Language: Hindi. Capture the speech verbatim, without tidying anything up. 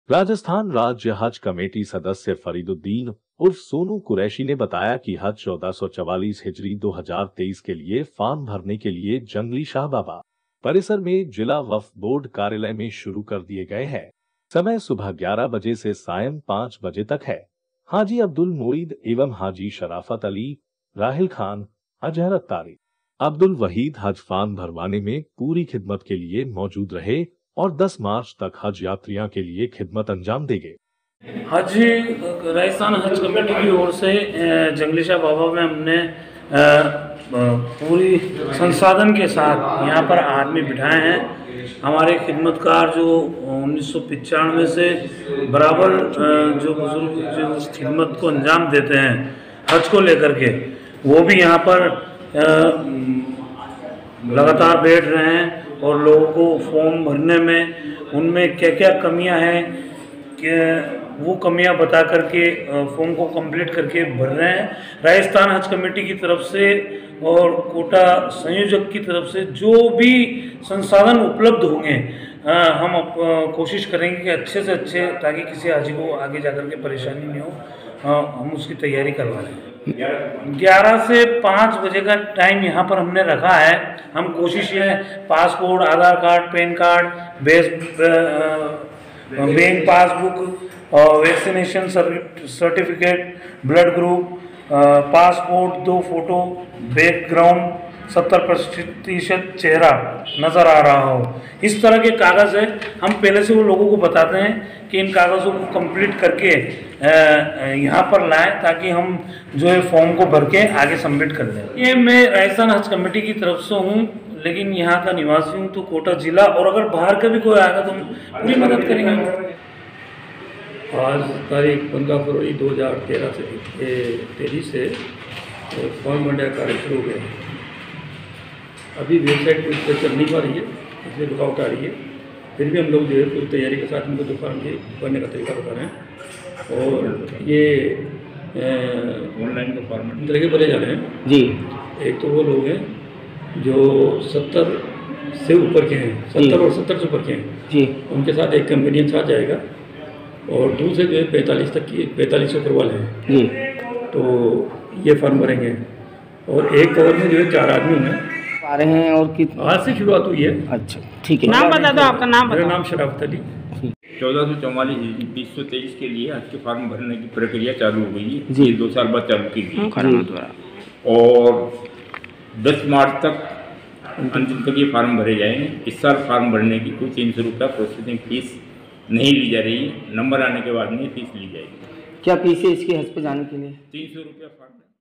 राजस्थान राज्य हज कमेटी सदस्य फरीदुद्दीन उर्फ सोनू कुरैशी ने बताया कि हज चौदह सौ चवालीस हिजरी दो हजार तेईस के लिए फॉर्म भरने के लिए जंगली शाह बाबा परिसर में जिला वक्फ बोर्ड कार्यालय में शुरू कर दिए गए हैं। समय सुबह ग्यारह बजे से सायं पाँच बजे तक है। हाजी अब्दुल मोईद एवं हाजी शराफत अली, राहिल खान, अजहर अत्तारी, अब्दुल वहीद हज फॉर्म भरवाने में पूरी खिदमत के लिए मौजूद रहे और दस मार्च तक हज यात्रियों के लिए खिदमत अंजाम देंगे। हज राजस्थान हज कमेटी की ओर से जंगली शाह बाबा में हमने पूरी संसाधन के साथ यहाँ पर आदमी बिठाए हैं। हमारे खिदमतकार जो उन्नीस सौ पचानवे से बराबर जो बुजुर्ग जो उस खिदमत को अंजाम देते हैं हज को लेकर के, वो भी यहाँ पर लगातार बैठ रहे हैं और लोगों को फॉर्म भरने में उनमें क्या क्या कमियां हैं कि वो कमियां बता करके फॉर्म को कंप्लीट करके भर रहे हैं। राजस्थान हज कमेटी की तरफ से और कोटा संयोजक की तरफ से जो भी संसाधन उपलब्ध होंगे हम कोशिश करेंगे कि अच्छे से अच्छे, ताकि किसी हाजी को आगे जाकर के परेशानी नहीं हो, हम उसकी तैयारी करवा लें। ग्यारह से पाँच बजे का टाइम यहाँ पर हमने रखा है। हम कोशिश ये passport, Aadhaar card, PAN card, base bank passbook, vaccination certificate, blood group, passport, दो फोटो, बैकग्राउंड, सत्तर प्रतिशत चेहरा नज़र आ रहा हो, इस तरह के कागज़ है। हम पहले से वो लोगों को बताते हैं कि इन कागज़ों को कंप्लीट करके यहाँ पर लाएं, ताकि हम जो है फॉर्म को भर के आगे सबमिट कर दें। ये मैं राजस्थान हज कमेटी की तरफ से हूँ, लेकिन यहाँ का निवासी हूँ, तो कोटा जिला, और अगर बाहर का भी कोई आएगा तो हम पूरी मदद करेंगे। आज तारीख पंद्रह फरवरी दो हज़ार तेरह से तेईस से फॉर्म भरने का कार्य शुरू हो गया। अभी वेबसाइट कुछ चल नहीं पा रही है, इसलिए रुकावट आ रही है। फिर भी हम लोग जो है पूरी तैयारी के साथ उनको दुकान के भरने का तरीका बता रहे हैं। और ये ऑनलाइन का फॉर्मेट तरह के भरे जा रहे हैं जी। एक तो वो लोग हैं जो सत्तर से ऊपर के हैं, सत्तर और सत्तर से ऊपर के हैं जी, उनके साथ एक कन्वीनियंस साथ जाएगा। और दूसरे जो है पैंतालीस तक की पैंतालीस से ऊपर वाले हैं जी, तो ये फॉर्म भरेंगे। और एक कवर में जो है चार आदमी होंगे आ रहे हैं। और कितने आज से शुरुआत हुई है? अच्छा ठीक है, नाम बता दो आपका। नाम मेरा नाम शराफत अली। चौदह सौ चौवालीस बीस सौ तेईस के लिए आज के फॉर्म भरने की प्रक्रिया चालू हो गई है। ये दो साल बाद चालू की गई और दस मार्च तक अंतिम तक ये फार्म भरे जाएंगे। इस साल फार्म भरने की कोई तीन सौ रुपया प्रोसेसिंग फीस नहीं ली जा रही है। नंबर आने के बाद में फीस ली जाएगी। क्या फीस है इसके हज पे जाने के लिए? तीन सौ रुपया फार्म।